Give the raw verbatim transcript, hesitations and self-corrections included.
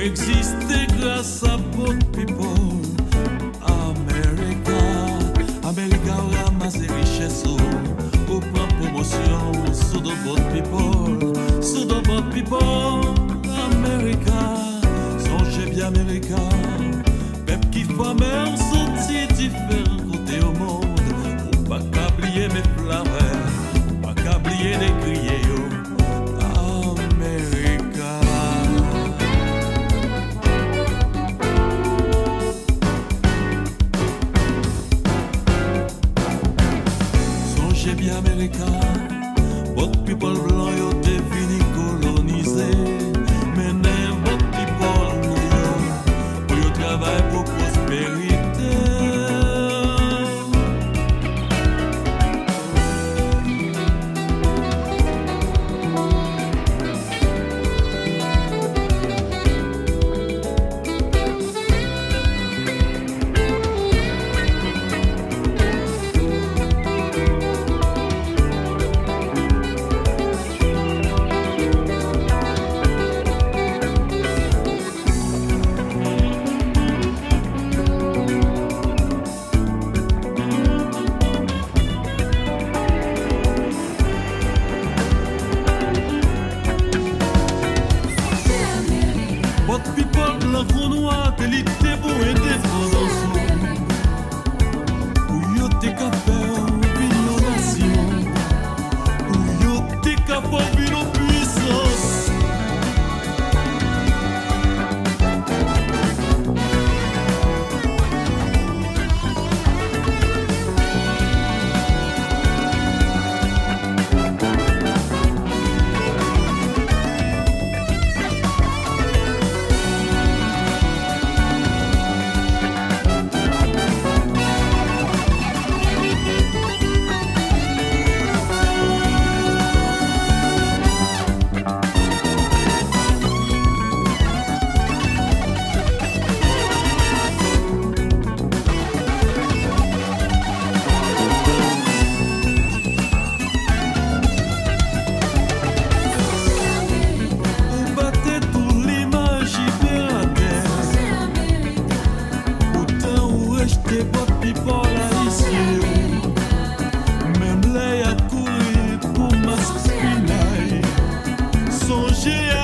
exister grâce à Boat People. America, America ramasse richesse ou prend promotion sous de Boat People, sous de Boat People. America, songez bien America, peuple qui fait même sortir différents côtés au monde, ou pas qu'oublier mes fleurs, ou pas qu'oublier les crier. J'ai bien America, Boat People blanc yo te vini coloniser, mais n'importe people nou yo, pour yo travail pour prospérité. Boat People la noir te li te pour indépendance. Ou yo te ka faire une nation, ou yo te ka faire une puissance. Boat People haïtiens, même les a couru pour masquer. Songez à